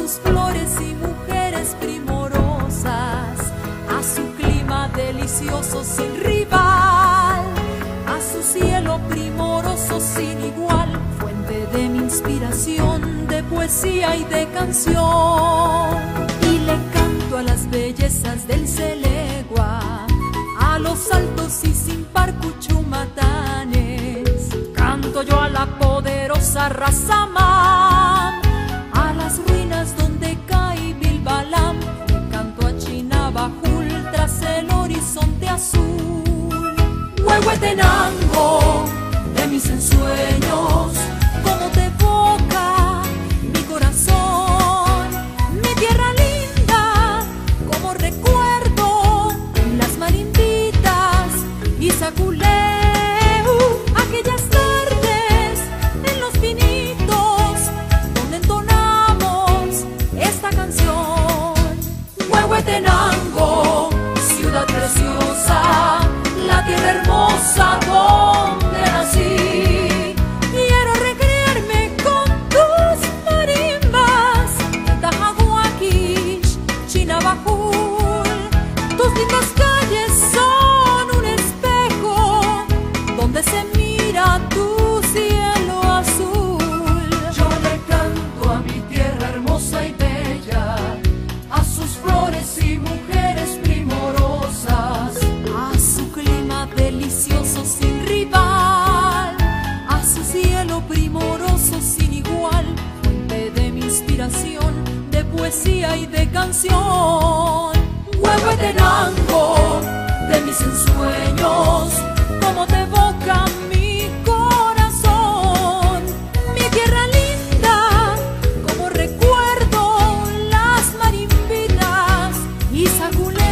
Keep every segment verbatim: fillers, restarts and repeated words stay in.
sus flores y mujeres primorosas, a su clima delicioso sin rival, a su cielo primoroso sin igual, fuente de mi inspiración, de poesía y de canción. Y le canto a las bellezas del Celegua, a los altos y sin par cuchumatanes. Canto yo a la poderosa Razamán, a las ruinas donde cae Bilbalam. Le canto a Chinabajul tras el horizonte azul. Huehuetenango de mis ensueños, como te evoca mi corazón, mi tierra linda, como recuerdo las marimbitas y Saculeu, aquellas tardes en los pinitos donde entonamos esta canción. Huehuetenango, ciudad preciosa, la tierra hermosa donde nací. Quiero recrearme con tus marimbas, Tajahuaquish, Chinabajul. Tus lindas calles son un espejo donde se mira tu cielo azul. Yo le canto a mi tierra hermosa y bella, a sus flores y mujeres primorosas, a su clima delicioso sin rival, a su cielo primoroso sin igual, fuente de mi inspiración, de poesía y de canción. Huehuetenango de mis ensueños, como te evoca mi corazón, mi tierra linda, como recuerdo las marimbitas y Saculeu,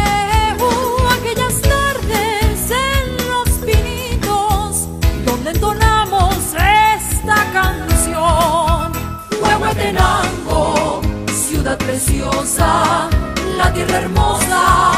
aquellas tardes en los pinitos donde entonamos esta canción. Huehuetenango, ciudad preciosa, la tierra hermosa